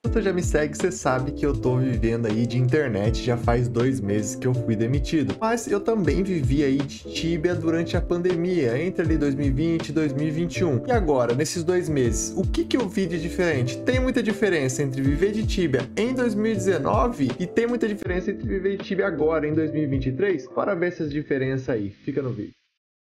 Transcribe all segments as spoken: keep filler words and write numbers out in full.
você já me segue, você sabe que eu tô vivendo aí de internet já faz dois meses que eu fui demitido. Mas eu também vivi aí de Tibia durante a pandemia, entre ali dois mil e vinte e dois mil e vinte e um. E agora, nesses dois meses, o que que eu vi de diferente? Tem muita diferença entre viver de Tibia em dois mil e dezenove e tem muita diferença entre viver de Tibia agora, em dois mil e vinte e três? Bora ver essas diferenças aí. Fica no vídeo.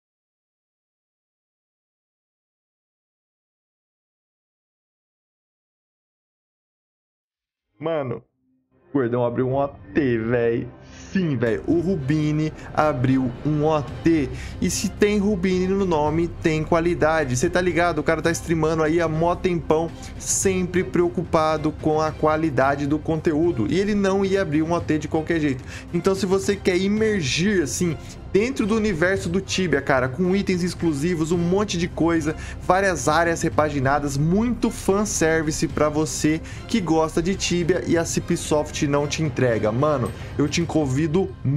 Mano, o Gordão abriu um O T, velho. Sim, velho. O Rubini abriu um O T. E se tem Rubini no nome, tem qualidade. Você tá ligado? O cara tá streamando aí há mó tempão, sempre preocupado com a qualidade do conteúdo. E ele não ia abrir um O T de qualquer jeito. Então, se você quer imergir, assim, dentro do universo do Tibia, cara, com itens exclusivos, um monte de coisa, várias áreas repaginadas, muito fanservice pra você que gosta de Tibia e a Cipsoft não te entrega. Mano, eu te convido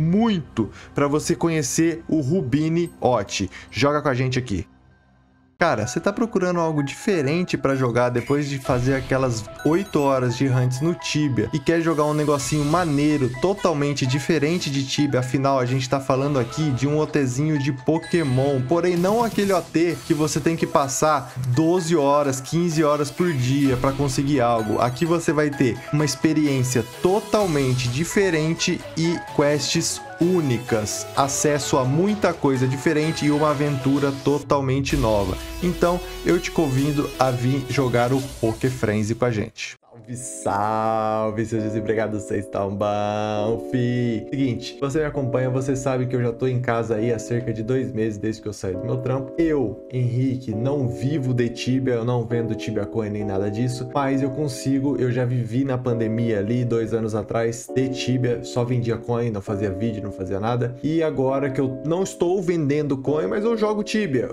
muito pra você conhecer o Rubini O T. Joga com a gente aqui. Cara, você tá procurando algo diferente pra jogar depois de fazer aquelas oito horas de Hunts no Tibia e quer jogar um negocinho maneiro, totalmente diferente de Tibia, afinal a gente tá falando aqui de um OTzinho de Pokémon, porém não aquele O T que você tem que passar doze horas, quinze horas por dia pra conseguir algo. Aqui você vai ter uma experiência totalmente diferente e quests únicas, acesso a muita coisa diferente e uma aventura totalmente nova. Então, eu te convido a vir jogar o Poké Frenzy com a gente. Salve, salve, seus desempregados, vocês estão bom, fi? Seguinte, você me acompanha, você sabe que eu já tô em casa aí há cerca de dois meses desde que eu saí do meu trampo. Eu, Henrique, não vivo de Tibia, eu não vendo Tibia Coin nem nada disso, mas eu consigo, eu já vivi na pandemia ali, dois anos atrás, de Tibia, só vendia coin, não fazia vídeo, não fazia nada. E agora que eu não estou vendendo coin, mas eu jogo Tibia,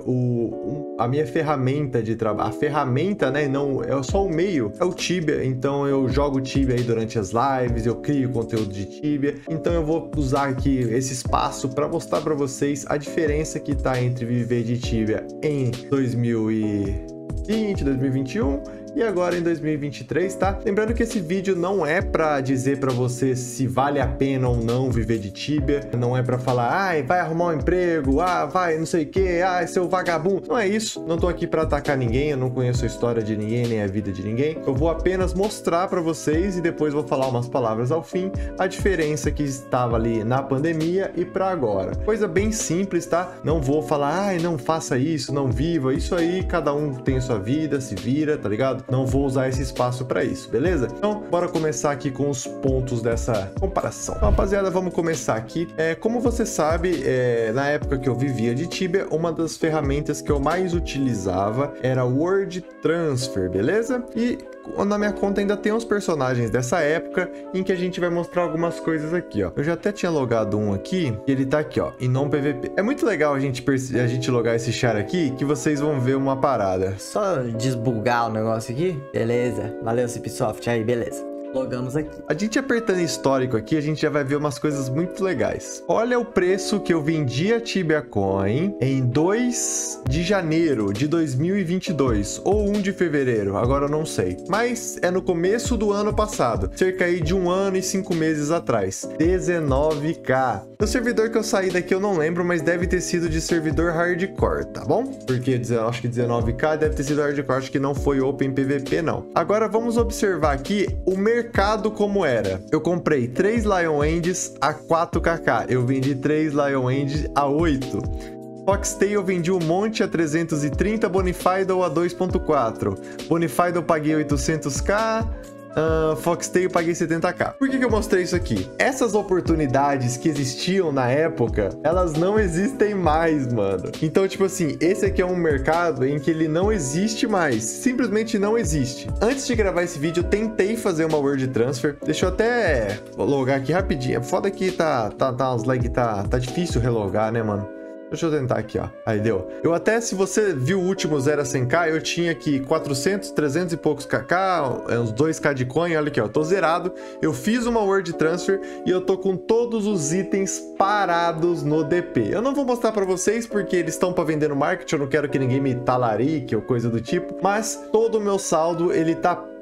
o, a minha ferramenta de trabalho, a ferramenta, né, não, é só o meio, é o Tibia. Então eu jogo Tibia aí durante as lives, eu crio conteúdo de Tibia. Então eu vou usar aqui esse espaço para mostrar para vocês a diferença que tá entre viver de Tibia em dois mil e vinte, dois mil e vinte e um e agora em dois mil e vinte e três, tá? Lembrando que esse vídeo não é pra dizer pra você se vale a pena ou não viver de Tibia, não é pra falar, ai, vai arrumar um emprego, ah, vai não sei o que, ah, seu vagabundo. Não é isso, não tô aqui pra atacar ninguém, eu não conheço a história de ninguém, nem a vida de ninguém. Eu vou apenas mostrar pra vocês e depois vou falar umas palavras ao fim, a diferença que estava ali na pandemia e pra agora. Coisa bem simples, tá? Não vou falar, ai, não faça isso, não viva, isso aí, cada um tem sua vida, se vira, tá ligado? Não vou usar esse espaço para isso, beleza? Então, bora começar aqui com os pontos dessa comparação. Então, rapaziada, vamos começar aqui. É, como você sabe, é, na época que eu vivia de Tibia, uma das ferramentas que eu mais utilizava era Word Transfer, beleza? E na minha conta ainda tem uns personagens dessa época em que a gente vai mostrar algumas coisas aqui, ó. Eu já até tinha logado um aqui, e ele tá aqui, ó, em non P V P. É muito legal a gente, a gente logar esse char aqui, que vocês vão ver uma parada. Só desbugar o negócio aqui? Beleza. Valeu, Cipsoft. Aí, beleza. Logamos aqui. A gente apertando histórico aqui, a gente já vai ver umas coisas muito legais. Olha o preço que eu vendi a Tibia Coin em dois de janeiro de dois mil e vinte e dois ou um de fevereiro, agora eu não sei. Mas é no começo do ano passado, cerca aí de um ano e cinco meses atrás. dezenove k. O servidor que eu saí daqui eu não lembro, mas deve ter sido de servidor hardcore, tá bom? Porque eu acho que dezenove k deve ter sido hardcore, acho que não foi Open P V P não. Agora vamos observar aqui o mercado mercado como era. Eu comprei três Lion Endes a quatro k k. Eu vendi três Lion Endes a oito. Foxtail eu vendi um monte a trezentos e trinta, Bonifidal a dois ponto quatro. Bonifidal eu paguei oitocentos k. Uh, Foxtail eu paguei setenta k. Por que que eu mostrei isso aqui? Essas oportunidades que existiam na época, elas não existem mais, mano. Então, tipo assim, esse aqui é um mercado em que ele não existe mais. Simplesmente não existe. Antes de gravar esse vídeo, eu tentei fazer uma Word Transfer. Deixa eu até logar aqui rapidinho. Foda que tá, tá, tá uns lag, tá, tá difícil relogar, né, mano? Deixa eu tentar aqui, ó. Aí deu. Eu até, se você viu o último zero a cem k, eu tinha aqui quatrocentos, trezentos e poucos kk, uns dois k de coin. Olha aqui, ó. Tô zerado. Eu fiz uma Word Transfer e eu tô com todos os itens parados no D P. Eu não vou mostrar pra vocês porque eles estão pra vender no market. Eu não quero que ninguém me talarique ou coisa do tipo. Mas todo o meu saldo, ele tá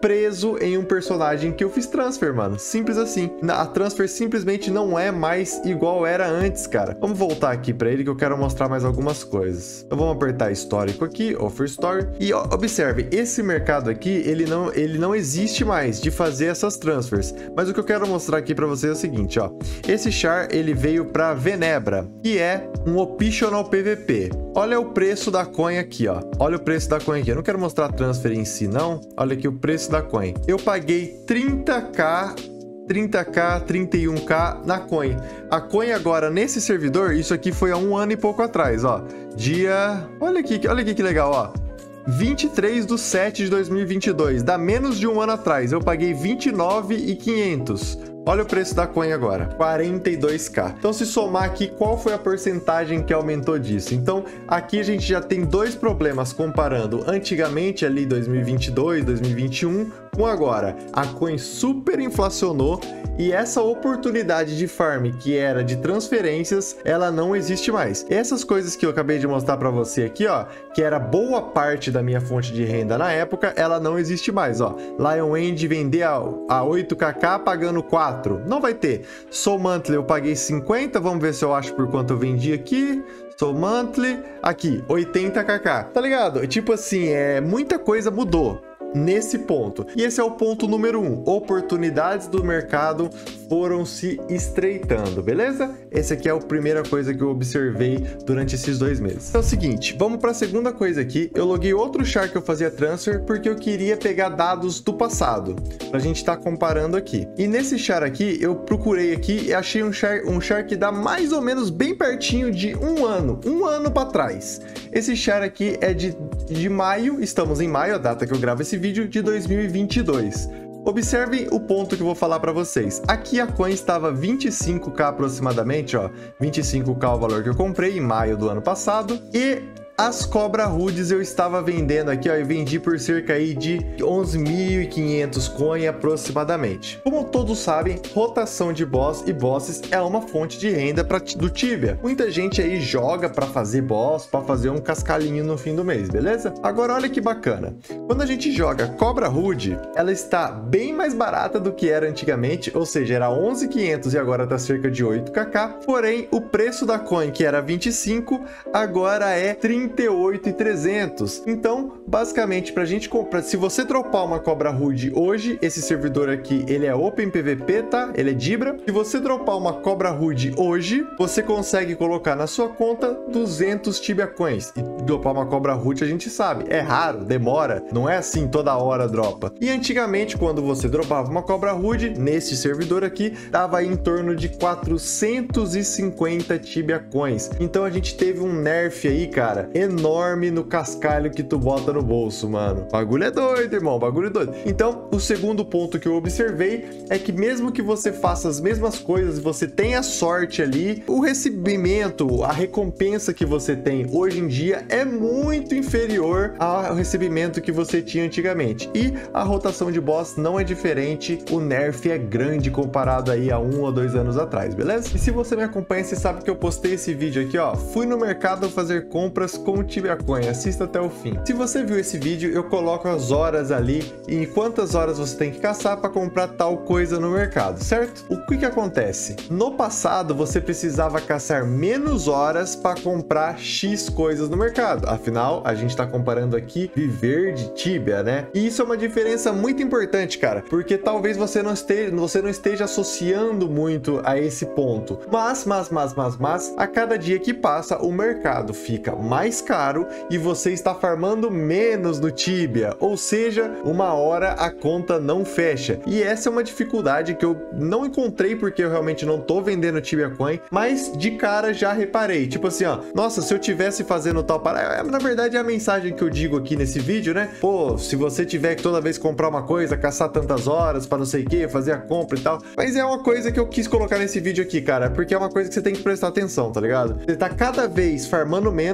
preso em um personagem que eu fiz transfer, mano. Simples assim. A transfer simplesmente não é mais igual era antes, cara. Vamos voltar aqui pra ele que eu quero mostrar mais algumas coisas. Então vamos apertar histórico aqui, offer story. E ó, observe, esse mercado aqui, ele não, ele não existe mais de fazer essas transfers. Mas o que eu quero mostrar aqui pra vocês é o seguinte, ó. Esse char, ele veio pra Venebra, que é um optional P V P. Olha o preço da coin aqui, ó. Olha o preço da coin aqui. Eu não quero mostrar a transfer em si, não. Olha aqui o preço da coin. Eu paguei trinta k, trinta k, trinta e um k na coin. A coin agora, nesse servidor, isso aqui foi há um ano e pouco atrás, ó. Dia... Olha aqui, olha aqui que legal, ó. vinte e três de sete de dois mil e vinte e dois. Dá menos de um ano atrás. Eu paguei vinte e nove mil e quinhentos. Olha o preço da coin agora, quarenta e dois k. Então, se somar aqui, qual foi a porcentagem que aumentou disso? Então, aqui a gente já tem dois problemas comparando antigamente ali dois mil e vinte e dois, dois mil e vinte e um com agora. A coin super inflacionou e essa oportunidade de farm que era de transferências, ela não existe mais. Essas coisas que eu acabei de mostrar para você aqui, ó, que era boa parte da minha fonte de renda na época, ela não existe mais, ó. Lionend vender a, a oito k k pagando quatro. Não vai ter. Soul Monthly eu paguei cinquenta, vamos ver se eu acho por quanto eu vendi aqui. Soul Monthly, aqui, oitenta k k. Tá ligado? Tipo assim, é, muita coisa mudou nesse ponto. E esse é o ponto número um. Oportunidades do mercado foram se estreitando, beleza? Essa aqui é a primeira coisa que eu observei durante esses dois meses. Então é o seguinte, vamos para a segunda coisa aqui. Eu loguei outro char que eu fazia transfer porque eu queria pegar dados do passado, pra gente estar tá comparando aqui. E nesse char aqui, eu procurei aqui e achei um char, um char que dá mais ou menos bem pertinho de um ano, um ano para trás. Esse char aqui é de, de maio, estamos em maio, a data que eu gravo esse vídeo, de dois mil e vinte e dois. Observem o ponto que eu vou falar para vocês. Aqui a coin estava vinte e cinco k aproximadamente, ó, vinte e cinco k o valor que eu comprei em maio do ano passado, e as Cobra Hoods eu estava vendendo aqui, ó, eu vendi por cerca aí de onze mil e quinhentos coin aproximadamente. Como todos sabem, rotação de boss e bosses é uma fonte de renda pra, do Tibia. Muita gente aí joga para fazer boss, para fazer um cascalhinho no fim do mês, beleza? Agora olha que bacana. Quando a gente joga Cobra Hood, ela está bem mais barata do que era antigamente, ou seja, era onze mil e quinhentos e agora tá cerca de oito k k. Porém, o preço da coin, que era vinte e cinco, agora é trinta e oito mil e trezentos. Então, basicamente, pra gente comprar, se você dropar uma Cobra Hood hoje, esse servidor aqui, ele é Open P V P, tá? Ele é Dibra. Se você dropar uma Cobra Hood hoje, você consegue colocar na sua conta duzentos Tibia Coins. E dropar uma Cobra Hood, a gente sabe, é raro, demora, não é assim toda hora dropa. E antigamente, quando você dropava uma Cobra Hood, nesse servidor aqui, dava aí em torno de quatrocentos e cinquenta Tibia Coins. Então, a gente teve um nerf aí, cara, enorme no cascalho que tu bota no bolso, mano. Bagulho é doido, irmão, bagulho é doido. Então, o segundo ponto que eu observei é que mesmo que você faça as mesmas coisas, você tenha sorte ali, o recebimento, a recompensa que você tem hoje em dia é muito inferior ao recebimento que você tinha antigamente. E a rotação de boss não é diferente, o nerf é grande comparado aí a um ou dois anos atrás, beleza? E se você me acompanha, você sabe que eu postei esse vídeo aqui, ó, fui no mercado fazer compras com o Tibia Coin, assista até o fim. Se você viu esse vídeo, eu coloco as horas ali e quantas horas você tem que caçar para comprar tal coisa no mercado, certo? O que que acontece? No passado, você precisava caçar menos horas para comprar X coisas no mercado. Afinal, a gente está comparando aqui viver de Tibia, né? E isso é uma diferença muito importante, cara, porque talvez você não esteja, você não esteja associando muito a esse ponto. Mas, mas, mas, mas, mas, a cada dia que passa, o mercado fica mais caro e você está farmando menos no Tibia, ou seja, uma hora a conta não fecha. E essa é uma dificuldade que eu não encontrei porque eu realmente não tô vendendo Tibia Coin, mas de cara já reparei, tipo assim, ó, nossa, se eu tivesse fazendo tal parada, na verdade é a mensagem que eu digo aqui nesse vídeo, né? Pô, se você tiver que toda vez comprar uma coisa, caçar tantas horas para não sei o que, fazer a compra e tal, mas é uma coisa que eu quis colocar nesse vídeo aqui, cara, porque é uma coisa que você tem que prestar atenção, tá ligado? Você tá cada vez farmando menos porque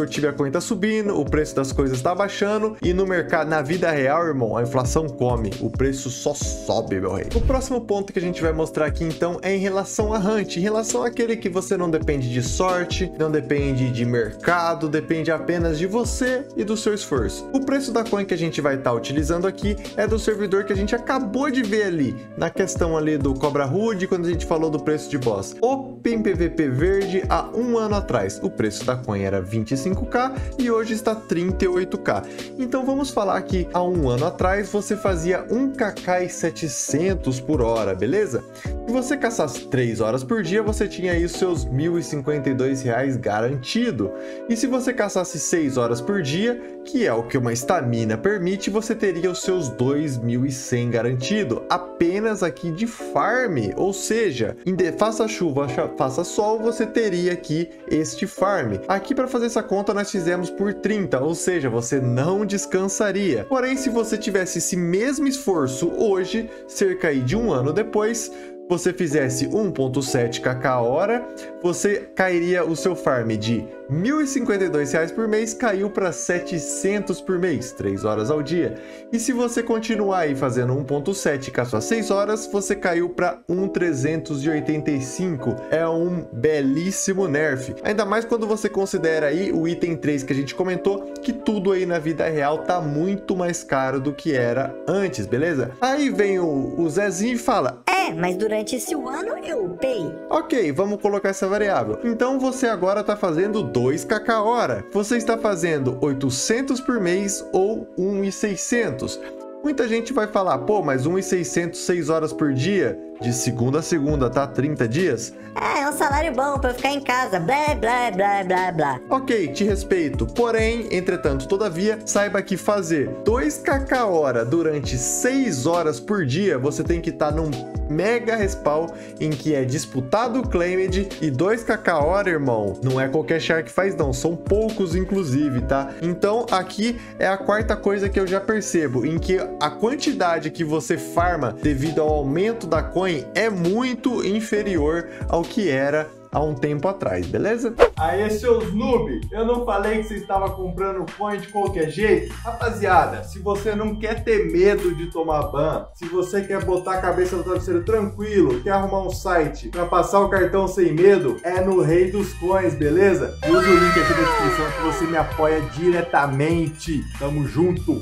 o Tibia Coin tá subindo, o preço das coisas tá baixando e no mercado, na vida real, irmão, a inflação come, o preço só sobe, meu rei. O próximo ponto que a gente vai mostrar aqui então é em relação a Hunt, em relação àquele que você não depende de sorte, não depende de mercado, depende apenas de você e do seu esforço. O preço da coin que a gente vai estar tá utilizando aqui é do servidor que a gente acabou de ver ali, na questão ali do Cobra Hood, quando a gente falou do preço de boss. Open P V P verde há um ano atrás, o preço da coin era vinte e cinco K e hoje está trinta e oito K. Então vamos falar que há um ano atrás você fazia um K K e setecentos por hora, beleza? Se você caçasse três horas por dia, você tinha aí os seus mil e cinquenta e dois reais garantido. E se você caçasse seis horas por dia, que é o que uma estamina permite, você teria os seus dois mil e cem garantido, apenas aqui de farm, ou seja, faça chuva, faça sol, você teria aqui este farm. Aqui para fazer essa conta nós fizemos por trinta, ou seja, você não descansaria. Porém, se você tivesse esse mesmo esforço hoje, cerca aí de um ano depois, você fizesse um ponto sete K K hora, você cairia o seu farm de mil e cinquenta e dois reais por mês, caiu para setecentos por mês, três horas ao dia. E se você continuar aí fazendo um ponto sete com as suas seis horas, você caiu para um mil trezentos e oitenta e cinco. É um belíssimo nerf. Ainda mais quando você considera aí o item três que a gente comentou, que tudo aí na vida real tá muito mais caro do que era antes, beleza? Aí vem o, o Zezinho e fala: É, mas durante esse ano eu upei. Ok, vamos colocar essa variável. Então você agora está fazendo dois K K hora. Você está fazendo oitocentos por mês ou um mil e seiscentos. Muita gente vai falar, pô, mas um mil e seiscentos, seis horas por dia, de segunda a segunda, tá? trinta dias? É, é um salário bom pra eu ficar em casa, blá, blá, blá, blá, blá. Ok, te respeito. Porém, entretanto, todavia, saiba que fazer dois K K hora durante seis horas por dia, você tem que estar tá num mega respawn em que é disputado o Claimed e dois K K hora, irmão, não é qualquer char que faz não, são poucos inclusive, tá? Então aqui é a quarta coisa que eu já percebo, em que a quantidade que você farma devido ao aumento da coin é muito inferior ao que era há um tempo atrás, beleza? Aê, seus noob! Eu não falei que você estava comprando coin de qualquer jeito? Rapaziada, se você não quer ter medo de tomar ban, se você quer botar a cabeça no travesseiro tranquilo, quer arrumar um site para passar o cartão sem medo, é no Rei dos Coins, beleza? Usa o link aqui na descrição que você me apoia diretamente. Tamo junto!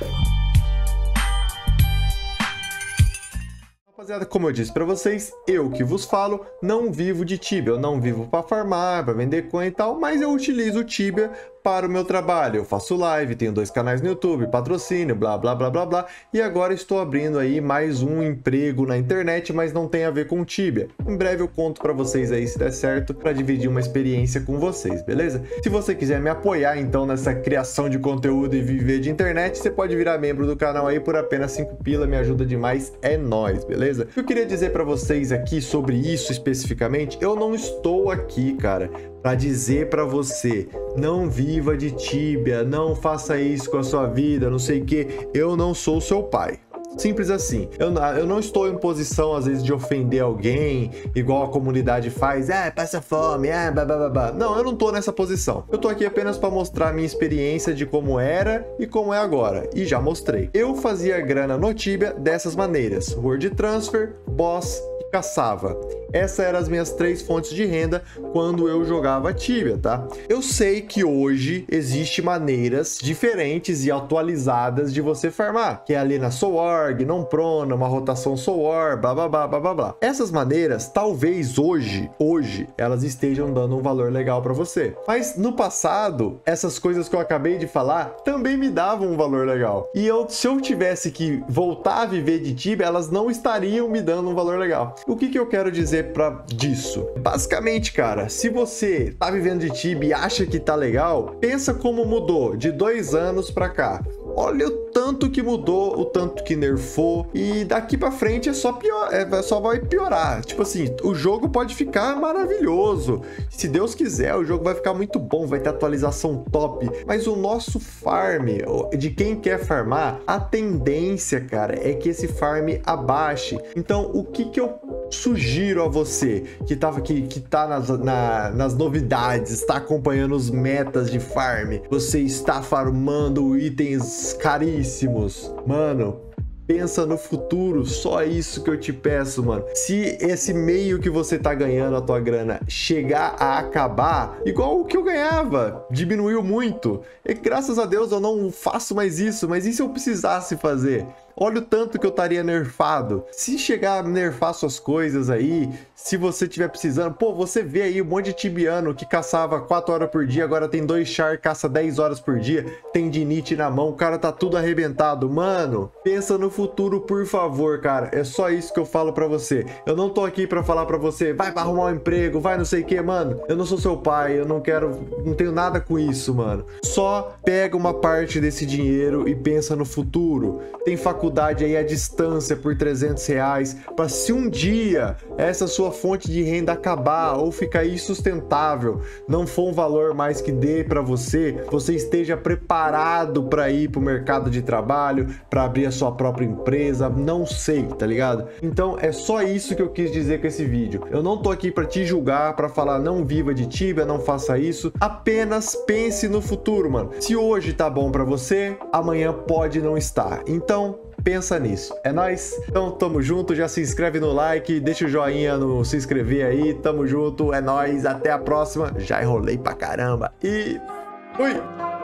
Rapaziada, como eu disse pra vocês, eu que vos falo, não vivo de Tibia. Eu não vivo pra farmar, pra vender coin e tal, mas eu utilizo o Tibia para o meu trabalho. Eu faço live, tenho dois canais no YouTube, patrocínio, blá, blá, blá, blá, blá. E agora estou abrindo aí mais um emprego na internet, mas não tem a ver com Tibia. Em breve eu conto pra vocês aí se der certo, pra dividir uma experiência com vocês, beleza? Se você quiser me apoiar, então, nessa criação de conteúdo e viver de internet, você pode virar membro do canal aí por apenas cinco pila, me ajuda demais, é nóis, beleza? Eu queria dizer pra vocês aqui sobre isso especificamente, eu não estou aqui, cara, pra dizer pra você, não viva de Tibia, não faça isso com a sua vida, não sei o que, eu não sou seu pai. Simples assim. Eu, eu não estou em posição, às vezes, de ofender alguém, igual a comunidade faz, ah, passa fome, ah, babá. Não, eu não tô nessa posição. Eu tô aqui apenas para mostrar a minha experiência de como era e como é agora. E já mostrei. Eu fazia grana no Tibia dessas maneiras. Word Transfer, Boss e caçava. Essas eram as minhas três fontes de renda quando eu jogava Tibia, tá? Eu sei que hoje existe maneiras diferentes e atualizadas de você farmar, que é ali na Solarg, não prona, uma rotação Solar, blá blá blá blá blá blá. Essas maneiras, talvez hoje, hoje, elas estejam dando um valor legal para você. Mas no passado, essas coisas que eu acabei de falar também me davam um valor legal. E eu, se eu tivesse que voltar a viver de Tibia, elas não estariam me dando um valor legal. O que que eu quero dizer pra disso? Basicamente, cara, se você tá vivendo de Tibia e acha que tá legal, pensa como mudou de dois anos pra cá. olha o tanto que mudou, o tanto que nerfou, e daqui pra frente é só pior, é, só vai piorar. Tipo assim, o jogo pode ficar maravilhoso, se Deus quiser, o jogo vai ficar muito bom, vai ter atualização top, mas o nosso farm, de quem quer farmar, a tendência, cara, é que esse farm abaixe. Então, o que que eu sugiro a você que, tava, que, que tá nas, na, nas novidades, está acompanhando os metas de farm, você está farmando itens caríssimos, mano, pensa no futuro, só isso que eu te peço, mano. Se esse meio que você tá ganhando a tua grana chegar a acabar, igual o que eu ganhava, diminuiu muito, e graças a Deus eu não faço mais isso, mas e se eu precisasse fazer? Olha o tanto que eu estaria nerfado. Se chegar a nerfar suas coisas aí, se você tiver precisando, pô, você vê aí um monte de tibiano que caçava quatro horas por dia, agora tem dois char, caça dez horas por dia, tem dinite na mão, o cara tá tudo arrebentado. Mano, pensa no futuro, por favor, cara. É só isso que eu falo pra você. Eu não tô aqui pra falar pra você, vai pra arrumar um emprego, vai não sei o que, mano. Eu não sou seu pai, eu não quero, não tenho nada com isso, mano. Só pega uma parte desse dinheiro e pensa no futuro. Tem faculdade aí à distância por trezentos reais, para se um dia essa sua fonte de renda acabar ou ficar insustentável, não for um valor mais que dê para você, você esteja preparado para ir para o mercado de trabalho, para abrir a sua própria empresa, não sei, tá ligado? Então é só isso que eu quis dizer com esse vídeo. Eu não tô aqui para te julgar, para falar não viva de Tibia, não faça isso, apenas pense no futuro, mano. Se hoje tá bom para você, amanhã pode não estar. Então pensa nisso. É nóis? Então tamo junto, já se inscreve no like, deixa o joinha no se inscrever aí, tamo junto, é nóis, até a próxima. Já enrolei pra caramba e fui!